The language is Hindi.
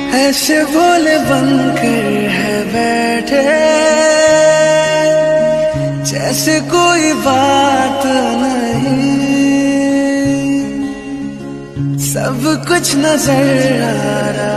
ऐसे भोले बनकर है बैठे जैसे कोई बात नहीं, सब कुछ नजर आ रहा